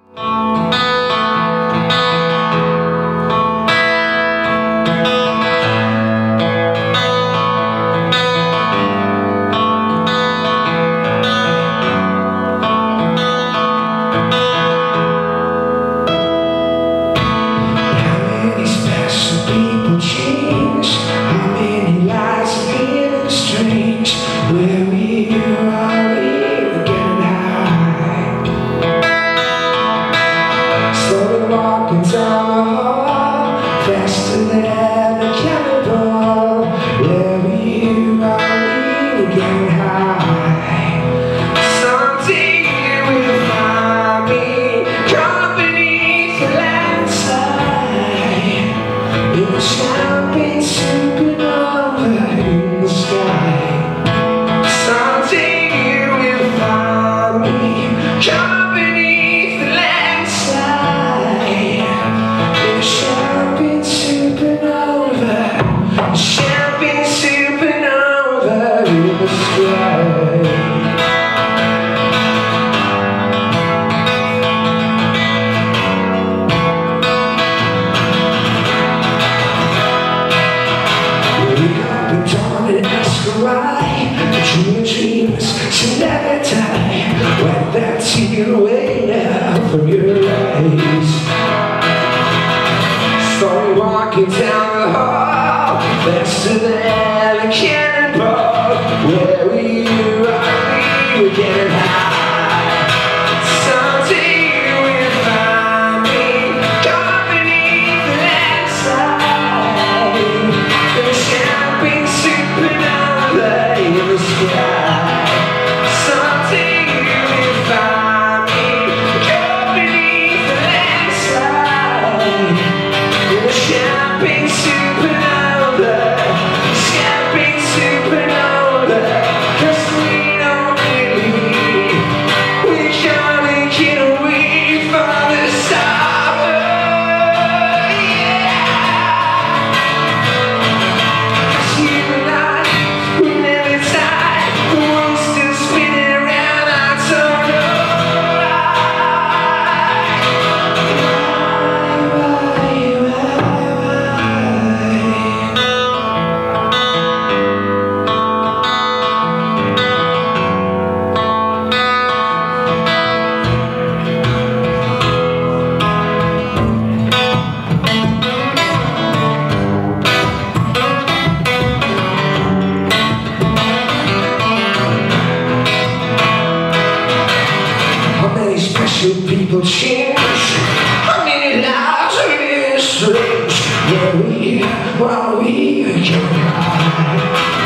Walking down the hall, faster than a cannonball. Wherever you are, we were getting high. Someday you will find me caught beneath the landside, in a champagne supernova in the sky. Someday you will find me caught beneath the landside, champagne supernova in the sky. Wake up and dawn and ask her why the dreamers should never die. Wipe that tear away now from your eyes. Slowly walking down the hall, faster than a cannonball. Where you are, we were getting high. Someday you will find me caught beneath the landside, in a champagne supernova in the sky. Someday you will find me caught beneath the landside, champagne supernova, champagne supernova. 'Cause we don't believe we can't get away from the summer. Yeah. 'Cause you and I will never die. The world's still spinning around. I don't know people change. How many lives are this strange? While we can hide.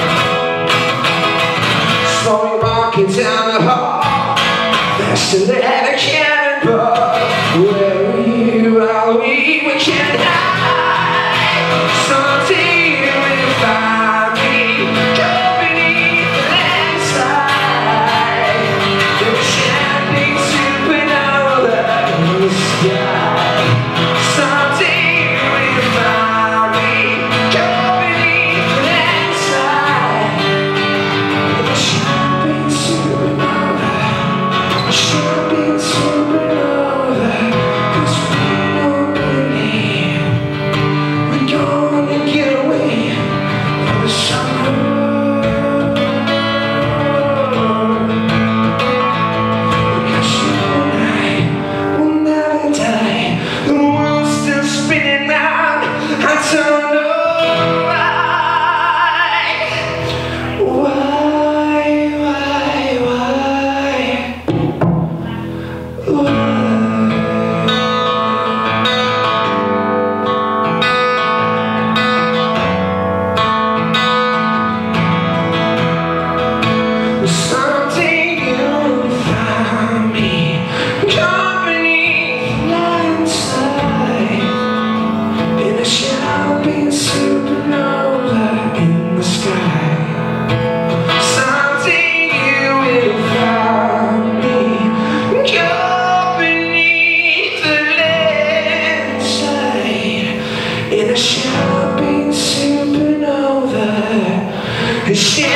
Slowly walking down the hall, faster than a cannonball. Where you are, we can hide. Someday you will find me caught beneath the landside, the champagne supernova in the sky. Someday you will find me caught beneath the landside, the champagne supernova, champagne supernova. 'Cause we don't believe we're gonna get away from the summer. In a champagne supernova,